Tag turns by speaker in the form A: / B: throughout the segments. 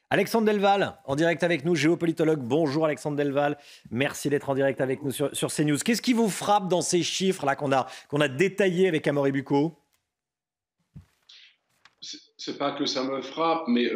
A: Alexandre Delval, en direct avec nous, géopolitologue. Bonjour Alexandre Delval, merci d'être en direct avec nous sur CNews. Qu'est-ce qui vous frappe dans ces chiffres-là qu'on a détaillés avec Amaury Bucco?
B: C'est pas que ça me frappe, mais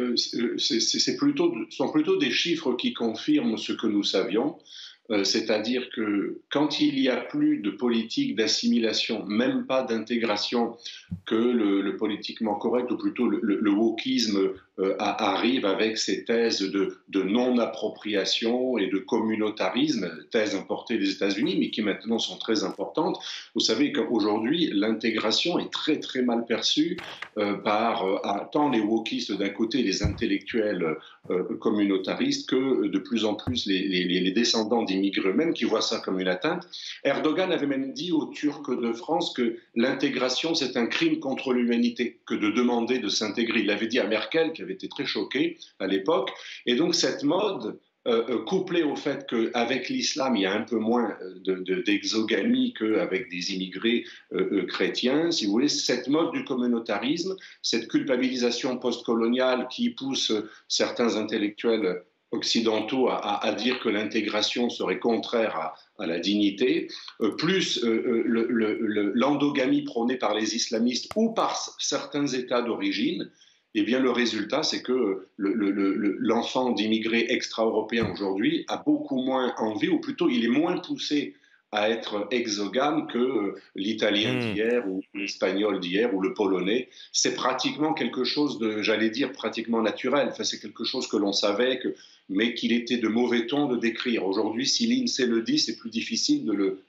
B: ce sont plutôt des chiffres qui confirment ce que nous savions. C'est-à-dire que quand il n'y a plus de politique d'assimilation, même pas d'intégration, que le politiquement correct, ou plutôt le wokisme arrive avec ses thèses de non-appropriation et de communautarisme, thèses importées des États-Unis, mais qui maintenant sont très importantes. Vous savez qu'aujourd'hui, l'intégration est très très mal perçue par tant les wokistes d'un côté, les intellectuels communautaristes, que de plus en plus les descendants d'immigrés eux-mêmes qui voient ça comme une atteinte. Erdogan avait même dit aux Turcs de France que l'intégration, c'est un crime contre l'humanité, que de demander de s'intégrer. Il l'avait dit à Merkel, qui avait été très choquée à l'époque. Et donc cette mode, couplée au fait qu'avec l'islam, il y a un peu moins d'exogamie qu'avec des immigrés chrétiens, si vous voulez, cette mode du communautarisme, cette culpabilisation postcoloniale qui pousse certains intellectuels occidentaux à dire que l'intégration serait contraire à la dignité, plus l'endogamie prônée par les islamistes ou par certains États d'origine. Eh bien, le résultat, c'est que l'enfant d'immigrés extra-européens aujourd'hui a beaucoup moins envie, ou plutôt il est moins poussé à être exogame que l'italien d'hier ou l'espagnol d'hier ou le polonais. C'est pratiquement quelque chose de, j'allais dire, pratiquement naturel. Enfin, c'est quelque chose que l'on savait, mais qu'il était de mauvais ton de décrire. Aujourd'hui, si l'INSEE le dit, c'est plus difficile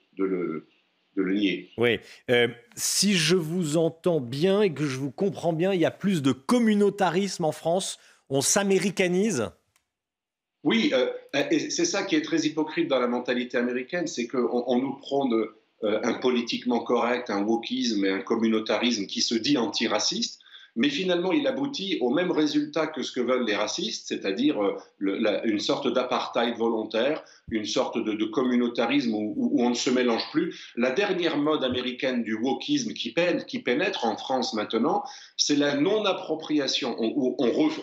B: de le nier.
A: Oui, si je vous entends bien et que je vous comprends bien, il y a plus de communautarisme en France, on s'américanise.
B: Oui, et c'est ça qui est très hypocrite dans la mentalité américaine, c'est qu'on nous prône un politiquement correct, un wokisme et un communautarisme qui se dit antiraciste, mais finalement il aboutit au même résultat que ce que veulent les racistes, c'est-à-dire une sorte d'apartheid volontaire, une sorte de communautarisme où on ne se mélange plus. La dernière mode américaine du wokisme qui pénètre en France maintenant, c'est la non-appropriation, où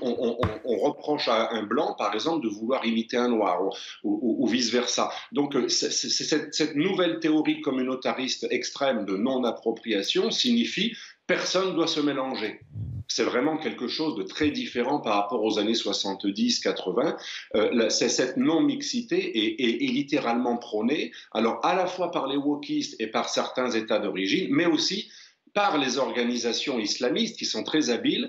B: on reproche à un blanc, par exemple, de vouloir imiter un noir, ou vice-versa. Donc cette nouvelle théorie communautariste extrême de non-appropriation signifie personne ne doit se mélanger. C'est vraiment quelque chose de très différent par rapport aux années 70-80. Cette non-mixité est littéralement prônée, alors à la fois par les wokistes et par certains États d'origine, mais aussi par les organisations islamistes qui sont très habiles,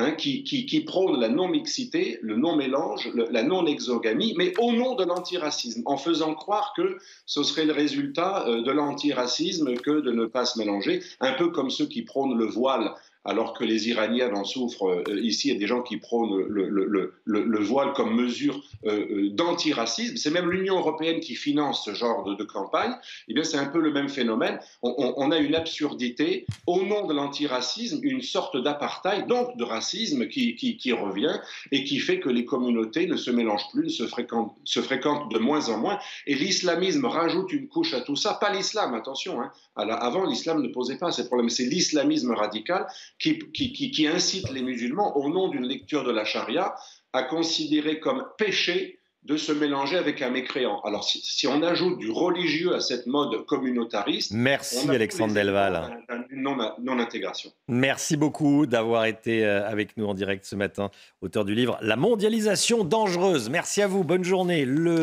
B: qui prônent la non-mixité, le non-mélange, la non-exogamie, mais au nom de l'antiracisme, en faisant croire que ce serait le résultat de l'antiracisme que de ne pas se mélanger, un peu comme ceux qui prônent le voile, alors que les Iraniens en souffrent. Ici, il y a des gens qui prônent le voile comme mesure d'antiracisme. C'est même l'Union européenne qui finance ce genre de campagne. Eh bien, c'est un peu le même phénomène. On a une absurdité. Au nom de l'antiracisme, une sorte d'apartheid, donc de racisme qui revient et qui fait que les communautés ne se mélangent plus, se fréquentent de moins en moins. Et l'islamisme rajoute une couche à tout ça. Pas l'islam, attention. Avant, l'islam ne posait pas ces problèmes. C'est l'islamisme radical qui incite les musulmans, au nom d'une lecture de la charia, à considérer comme péché de se mélanger avec un mécréant. Alors, si on ajoute du religieux à cette mode communautariste,
A: Merci
B: on a
A: Alexandre Delval.
B: une non-intégration.
A: Merci beaucoup d'avoir été avec nous en direct ce matin, auteur du livre La mondialisation dangereuse. Merci à vous, bonne journée.